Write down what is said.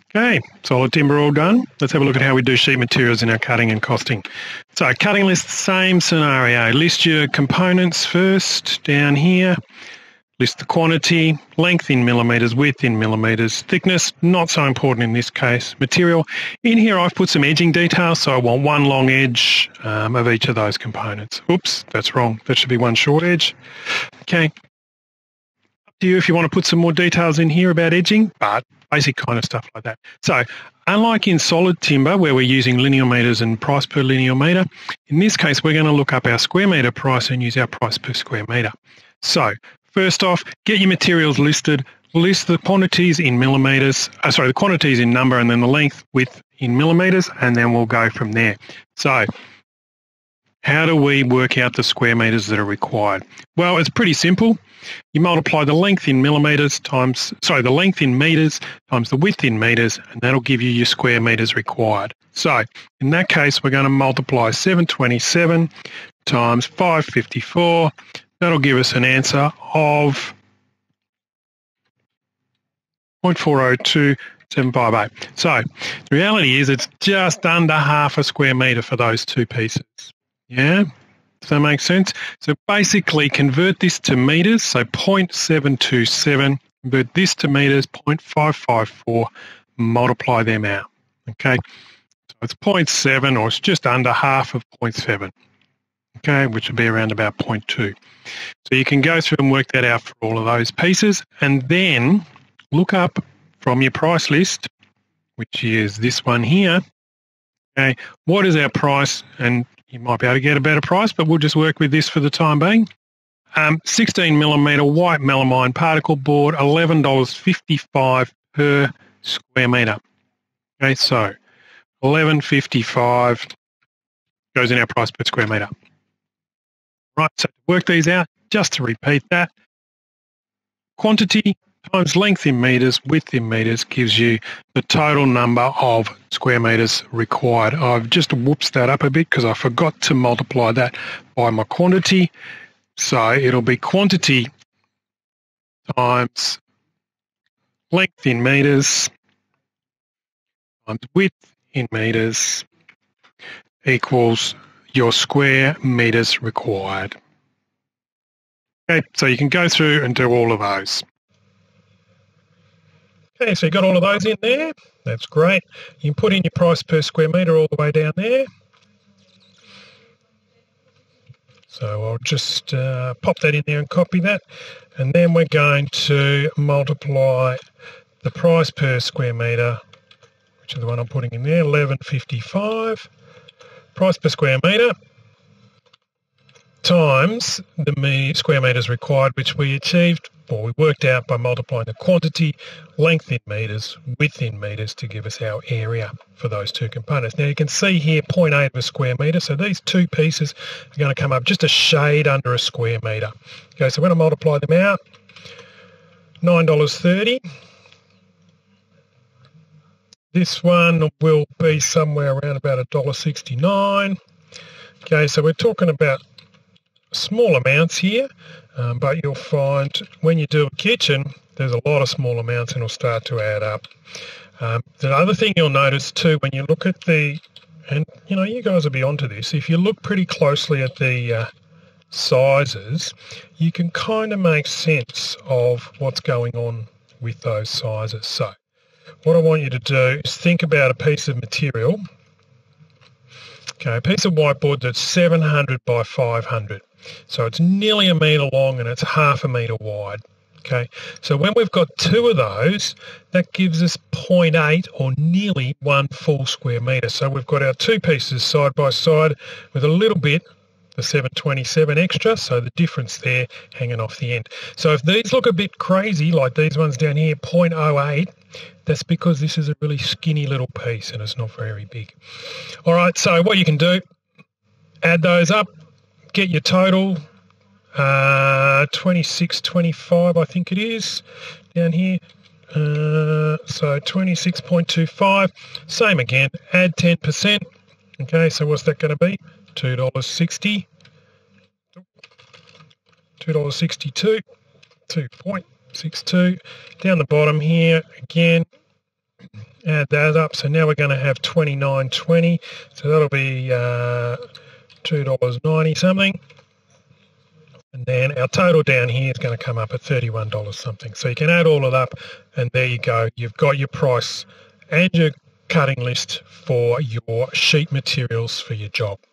Okay, solid timber all done. Let's have a look at how we do sheet materials in our cutting and costing. So cutting list, same scenario. List your components first down here. List the quantity, length in millimetres, width in millimetres, thickness, not so important in this case. Material. In here I've put some edging details, so I want one long edge of each of those components. Oops, that's wrong. That should be one short edge. Okay. Up to you if you want to put some more details in here about edging, but basic kind of stuff like that. So unlike in solid timber where we're using linear metres and price per linear metre, in this case we're going to look up our square metre price and use our price per square metre. So first off, get your materials listed, list the quantities in millimetres, the quantities in number and then the length, width in millimetres, and then we'll go from there. So how do we work out the square metres that are required? Well, it's pretty simple. You multiply the length in millimetres the length in metres times the width in metres, and that'll give you your square metres required. So in that case, we're going to multiply 727 times 554. That'll give us an answer of 0.402758. So the reality is it's just under half a square metre for those two pieces. Yeah? Does that make sense? So basically convert this to metres, so 0.727, convert this to metres, 0.554, multiply them out. Okay? So it's 0.7, or it's just under half of 0.7. Okay, which would be around about 0.2. So you can go through and work that out for all of those pieces, and then look up from your price list, which is this one here, okay, what is our price? And you might be able to get a better price, but we'll just work with this for the time being. 16 millimetre white melamine particle board, $11.55 per square metre. Okay, so $11.55 goes in our price per square metre. Right, so to work these out, just to repeat that, quantity times length in metres, width in metres gives you the total number of square metres required. I've just whooped that up a bit because I forgot to multiply that by my quantity. So it'll be quantity times length in metres times width in metres equals your square metres required. Okay, so you can go through and do all of those. Okay, so you got all of those in there. That's great. You can put in your price per square metre all the way down there. So I'll just pop that in there and copy that. And then we're going to multiply the price per square metre, which is the one I'm putting in there, $11.55. Price per square metre times the square metres required, which we achieved, or we worked out by multiplying the quantity, length in metres, width in metres to give us our area for those two components. Now you can see here 0.8 of a square metre, so these two pieces are going to come up just a shade under a square metre. Okay, so when I multiply them out, $9.30. This one will be somewhere around about $1.69. Okay, so we're talking about small amounts here, but you'll find when you do a kitchen, there's a lot of small amounts and it'll start to add up. The other thing you'll notice too, when you look at and you know, you guys will be onto this, if you look pretty closely at the sizes, you can kind of make sense of what's going on with those sizes. So what I want you to do is think about a piece of material. Okay, a piece of whiteboard that's 700 by 500. So it's nearly a metre long and it's half a metre wide. Okay, so when we've got two of those, that gives us 0.8 or nearly 1 full square metre. So we've got our two pieces side by side with a little bit, the 727 extra, so the difference there hanging off the end. So if these look a bit crazy, like these ones down here, 0.08, that's because this is a really skinny little piece and it's not very big. All right, so what you can do, add those up, get your total, 26.25 I think it is down here. So 26.25, same again, add 10%. Okay, so what's that going to be? $2.60, $2.62, 2.62. Down the bottom here, again, add that up. So now we're going to have $29.20. So that'll be $2.90 something. And then our total down here is going to come up at $31 something. So you can add all of that up, and there you go. You've got your price and your cutting list for your sheet materials for your job.